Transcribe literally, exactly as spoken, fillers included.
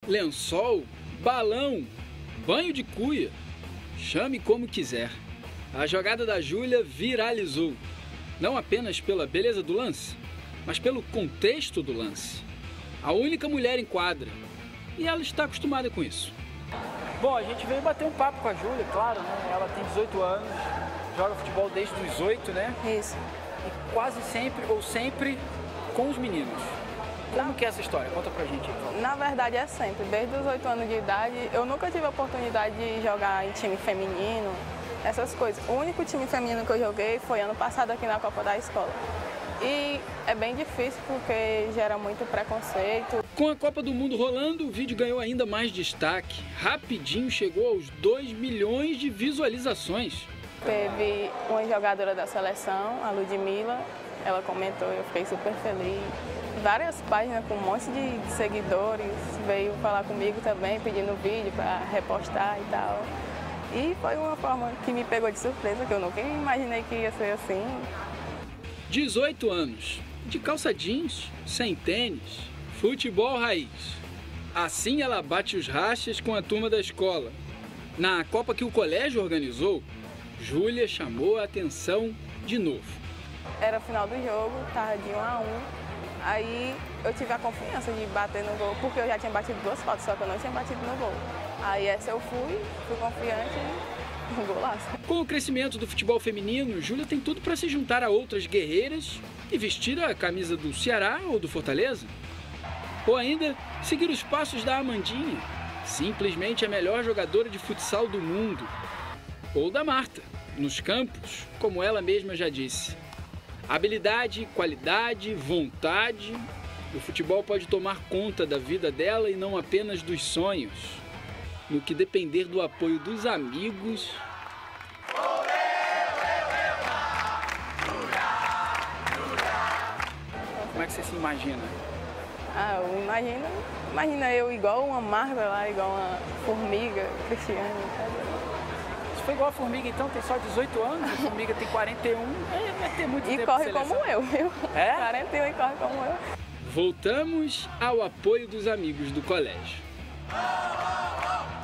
lençol, balão, banho de cuia, chame como quiser. A jogada da Júlia viralizou, não apenas pela beleza do lance, mas pelo contexto do lance. A única mulher em quadra, e ela está acostumada com isso. Bom, a gente veio bater um papo com a Júlia, claro, né? Ela tem dezoito anos, joga futebol desde os oito, né? Isso. E quase sempre, ou sempre, com os meninos. Como que é essa história? Conta pra gente aí, por favor. Na verdade é sempre, desde os oito anos de idade, eu nunca tive a oportunidade de jogar em time feminino, essas coisas. O único time feminino que eu joguei foi ano passado aqui na Copa da Escola. E é bem difícil porque gera muito preconceito. Com a Copa do Mundo rolando, o vídeo ganhou ainda mais destaque. Rapidinho chegou aos dois milhões de visualizações. Teve uma jogadora da seleção, a Ludmilla, ela comentou e eu fiquei super feliz. Várias páginas com um monte de seguidores veio falar comigo também, pedindo vídeo para repostar e tal. E foi uma forma que me pegou de surpresa, que eu nunca imaginei que ia ser assim. dezoito anos, de calça jeans, sem tênis, futebol raiz. Assim ela bate os rachas com a turma da escola. Na Copa que o colégio organizou, Júlia chamou a atenção de novo. Era o final do jogo, estava de um a um. Aí eu tive a confiança de bater no gol, porque eu já tinha batido duas faltas, só que eu não tinha batido no gol. Aí essa eu fui, fui confiante e um golaço. Com o crescimento do futebol feminino, Júlia tem tudo para se juntar a outras guerreiras e vestir a camisa do Ceará ou do Fortaleza. Ou ainda, seguir os passos da Amandinha, simplesmente a melhor jogadora de futsal do mundo. Ou da Marta, nos campos, como ela mesma já disse. Habilidade, qualidade, vontade, o futebol pode tomar conta da vida dela e não apenas dos sonhos. No que depender do apoio dos amigos... Como é que você se imagina? Ah, eu imagino, imagina eu igual uma Marta lá, igual uma formiga, Cristiane. Você foi igual a formiga, então tem só dezoito anos, a formiga tem quarenta e um, é, vai ter muito E tempo corre de seleção. como eu, viu? É? quarenta e um e corre como eu. Voltamos ao apoio dos amigos do colégio. Oh, oh, oh.